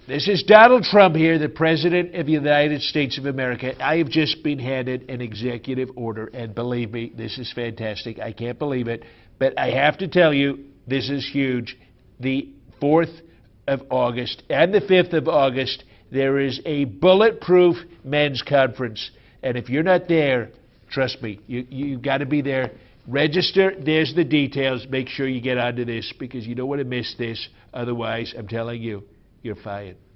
This is Donald Trump here, the President of the United States of America. I have just been handed an executive order, and believe me, this is fantastic. I can't believe it, but I have to tell you, this is huge. The 4th of August and the 5th of August, there is a Bulletproof men's conference, and if you're not there, trust me, you've got to be there. Register. There's the details. Make sure you get onto this because you don't want to miss this. Otherwise, I'm telling you, you're fired.